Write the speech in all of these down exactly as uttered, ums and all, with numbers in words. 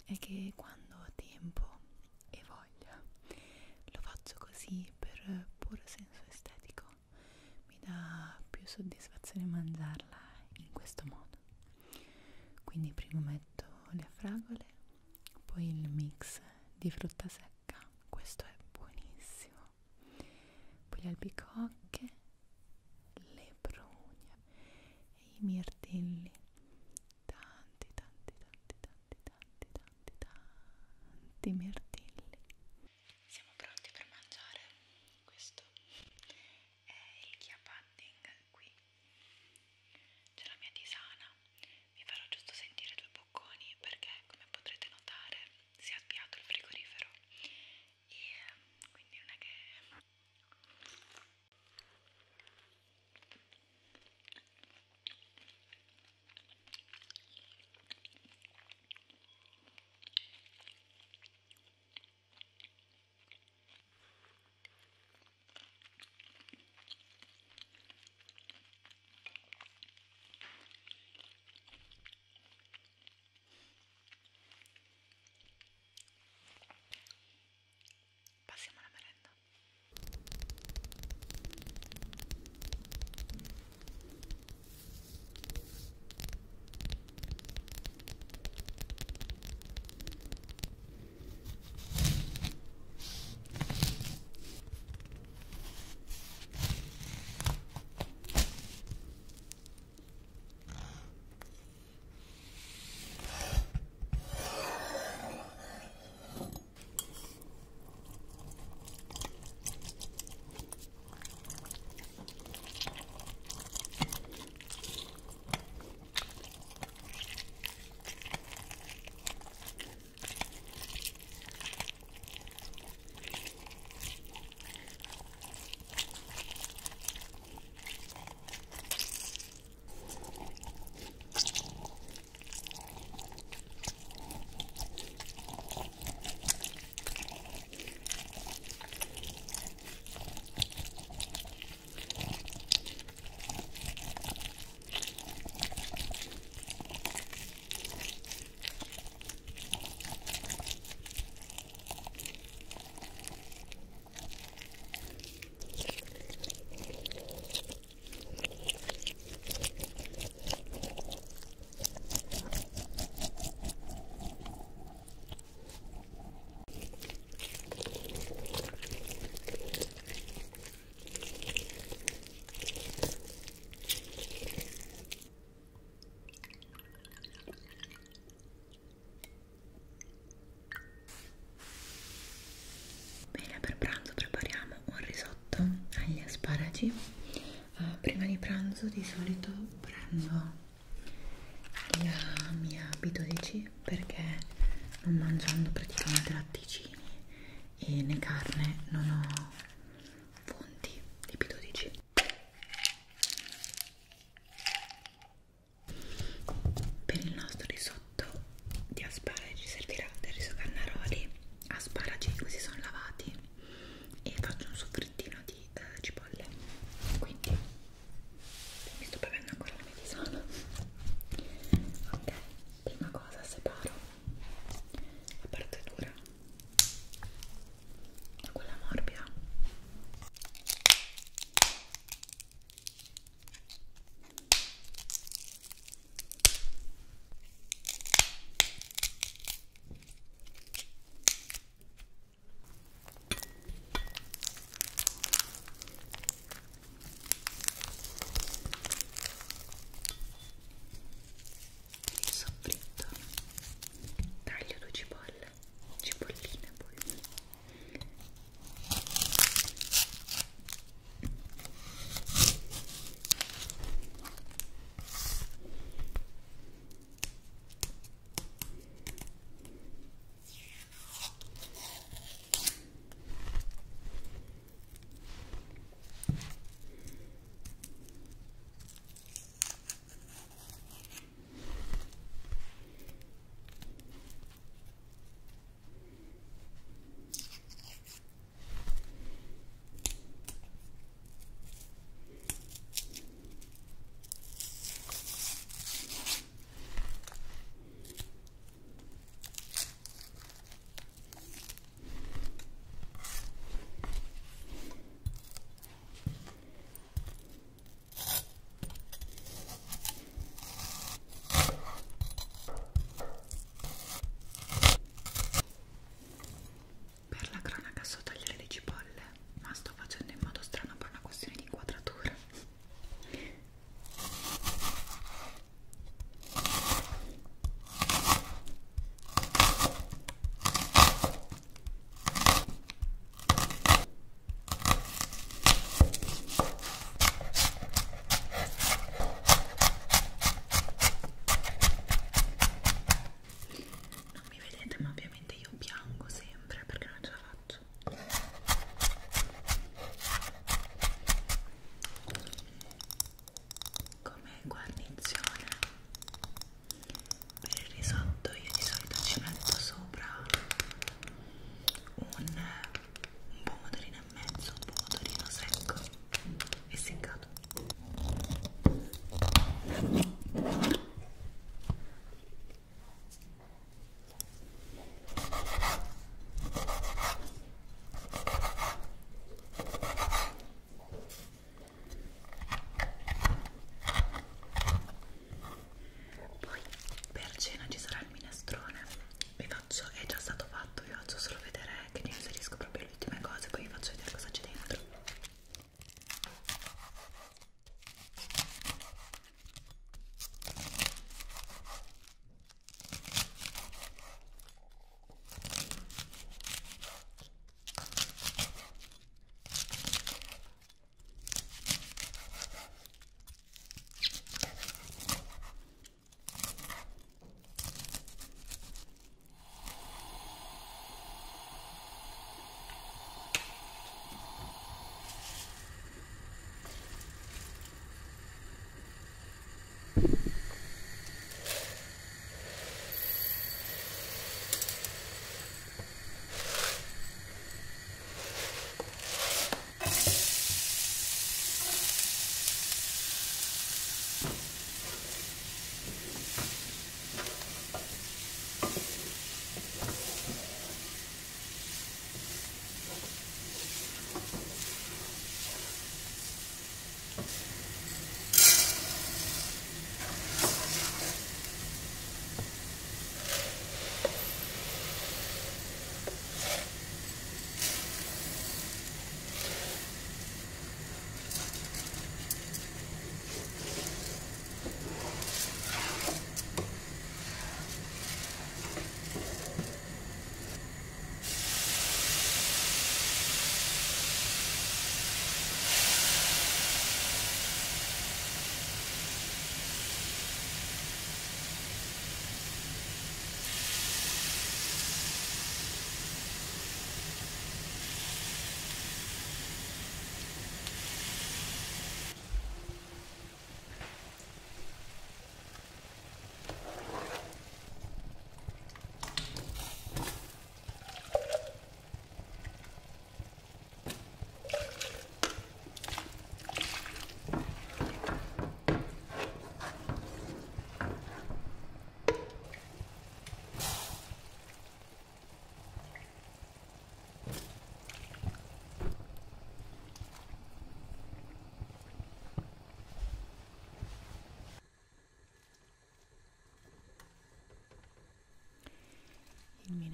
è che quando ho tempo e voglia lo faccio così per puro senso estetico, mi dà più soddisfazione mangiarla in questo modo. Quindi prima metto le fragole, poi il mix di frutta secca, questo è buonissimo, poi le albicocche, le prugne e i mirtilli, tanti tanti tanti tanti tanti tanti tanti mirtilli. Siamo pronti per mangiare. Questo è il chia pudding. Qui c'è la mia tisana, vi farò giusto sentire due bocconi perché, come potrete notare, si è avviato il frigorifero e quindi non è che passiamo alla merenda. Bene, per pranzo prepariamo un risotto agli asparagi. Uh, prima di pranzo di solito prendo la mia B dodici perché non mangiando praticamente latticini e né carne non ho fonti di B dodici. Per il nostro risotto di asparagi servirà del riso carnaroli, asparagi così sono lavati e faccio un soffrittino di eh, cipolle. Quindi mi sto bevendo ancora la mia tisana. Ok, prima cosa separo la parte dura da quella morbida.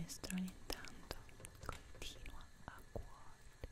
minestrone intanto continua a cuocere.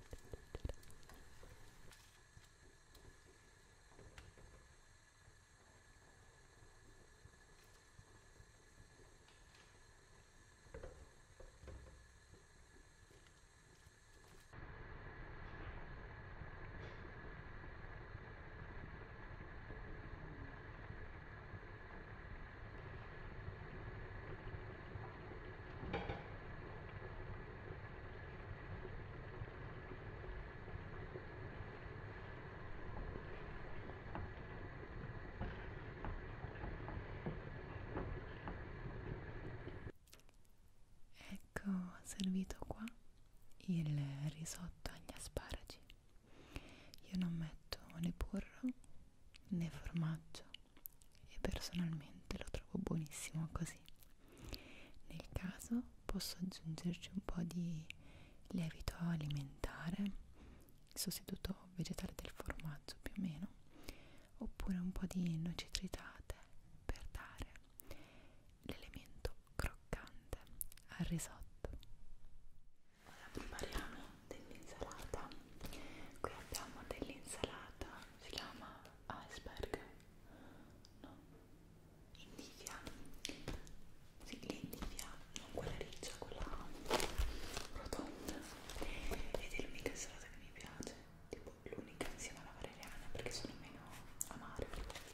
Ecco servito qua il risotto agli asparagi. Io non metto né burro né formaggio e personalmente lo trovo buonissimo così. Nel caso posso aggiungerci un po' di lievito alimentare, il sostituto vegetale del formaggio più o meno, oppure un po' di noci tritate per dare l'elemento croccante al risotto. Ora prepariamo dell'insalata. Qui abbiamo dell'insalata, si chiama iceberg, no? Indifia, sì, l'indifia, non quella riccia, quella rotonda, ed è l'unica insalata che mi piace, tipo l'unica insieme alla valeriana perché sono meno amare.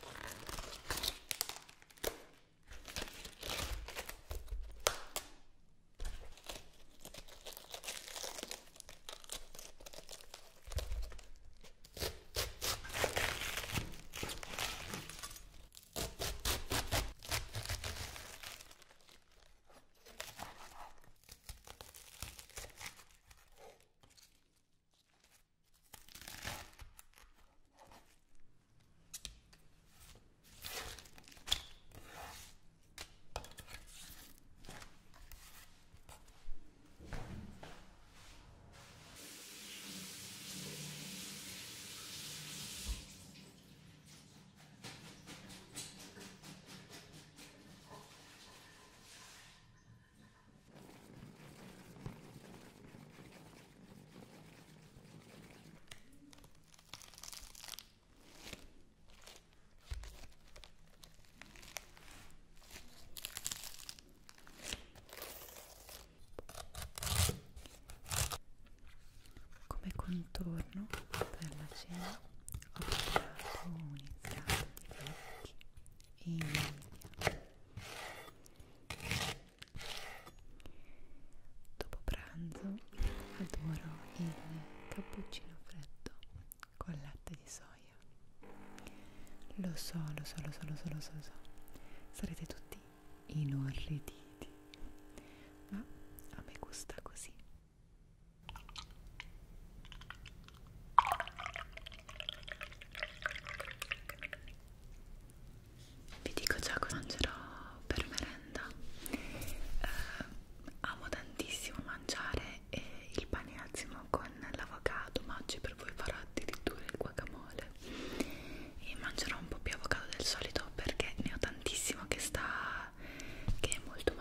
Come contorno per la cena ho preparato un'insalata di fiocchi in India. Dopo pranzo adoro il cappuccino freddo con latte di soia. Lo so, lo so, lo so, lo so, lo so, lo so. Sarete tutti inorriditi, ma a me gusta così. Vi dico già cosa mangerò per merenda. Eh, amo tantissimo mangiare eh, il pane azimo con l'avocado, ma oggi per voi farò addirittura il guacamole. E mangerò un po' più avocado del solito perché ne ho tantissimo che sta, che è molto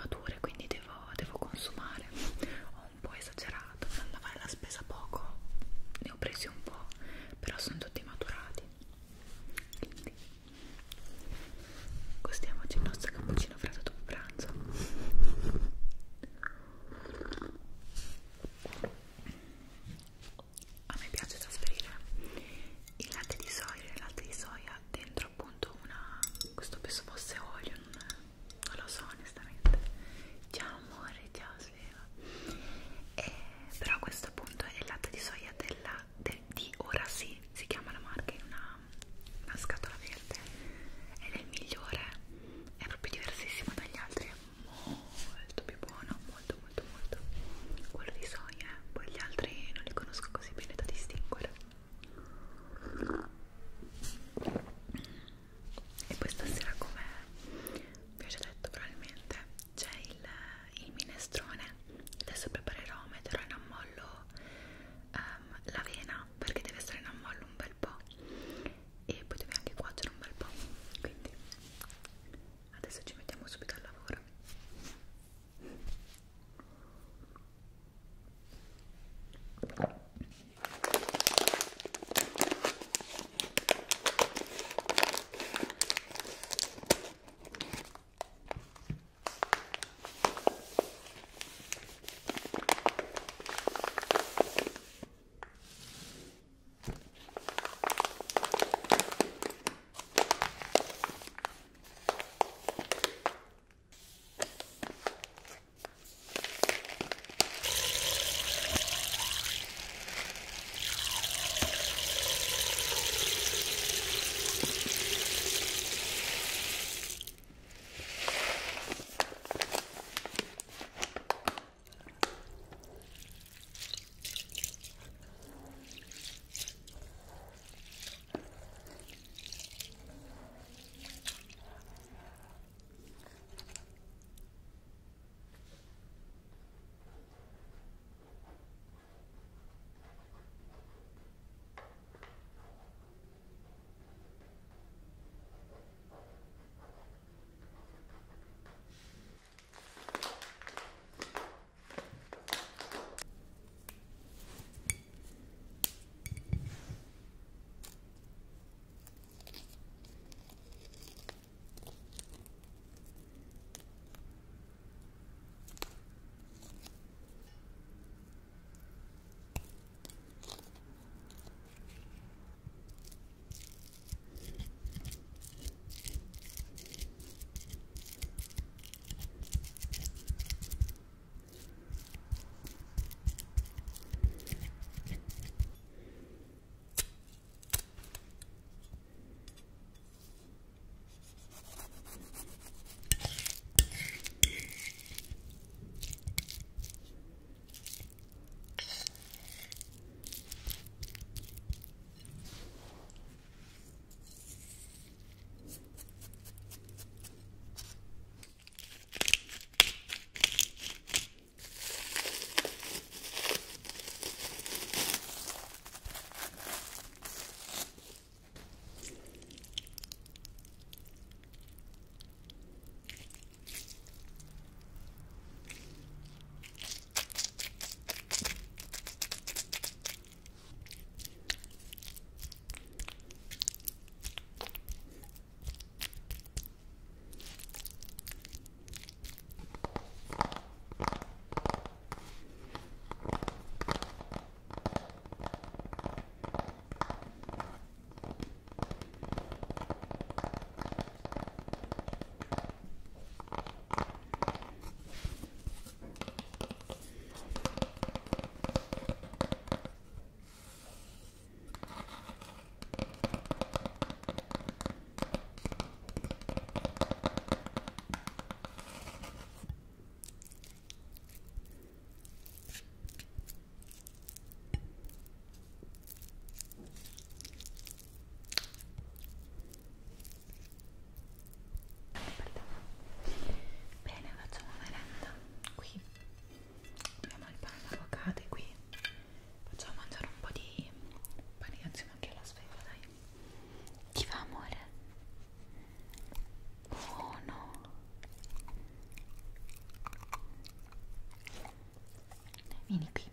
Vieni qui.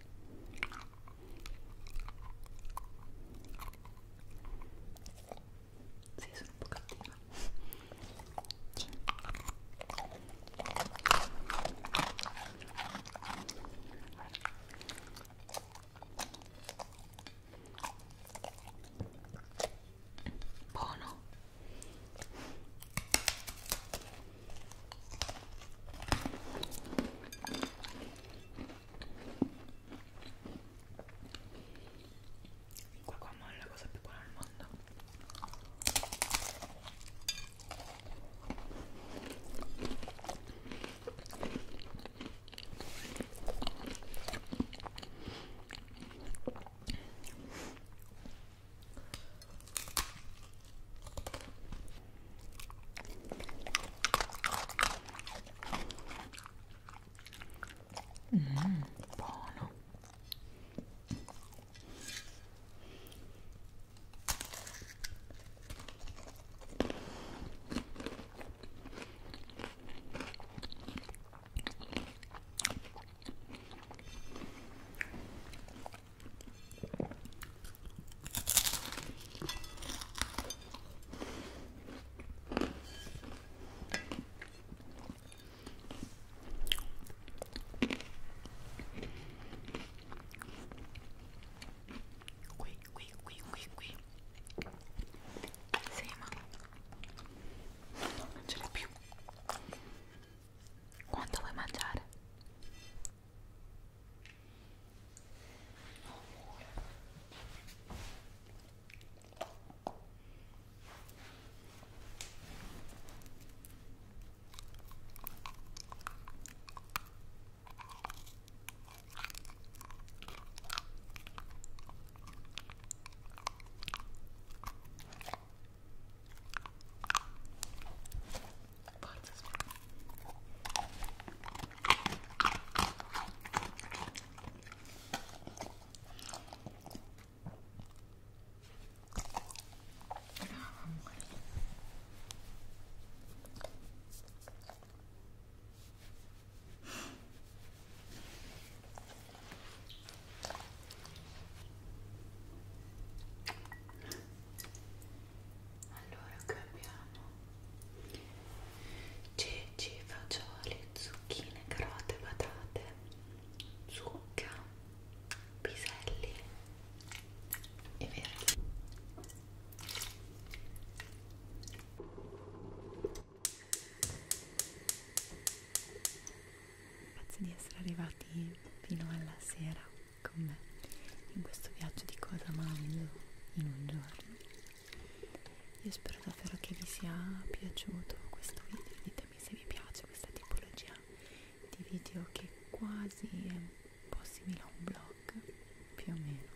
Sì, sono un po' cattiva. Buono. Qua qua ma è la cosa più buona al mondo. Mmm, buono. Qui, qui, qui, qui, qui. Sì, ma non ce n'è più. Quanto vuoi mangiare? Forza, aspetta. Brava, amore. Allora, qui abbiamo ceci, fagioli, zucchine, carote, patate, zucca, piselli e verdi. Grazie di essere arrivati fino alla sera con me in questo viaggio di cosa mangio in un giorno. Io spero davvero che vi sia piaciuto questo video, ditemi se vi piace questa tipologia di video che quasi è un po' simile a un vlog, più o meno.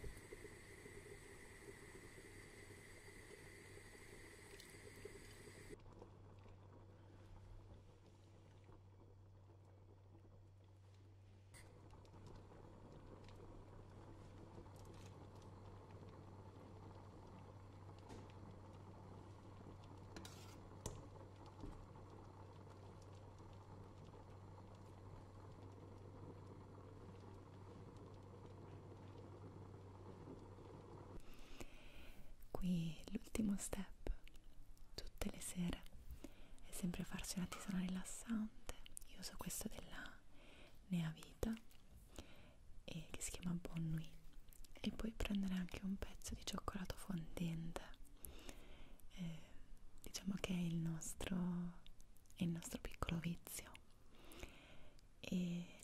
Qui l'ultimo step, tutte le sere, è sempre farci una tisana rilassante. Io uso questo della Neavita e che si chiama Bonne Nuit, e poi prendere anche un pezzo di cioccolato fondente. Eh, diciamo che è il nostro, è il nostro piccolo vizio, e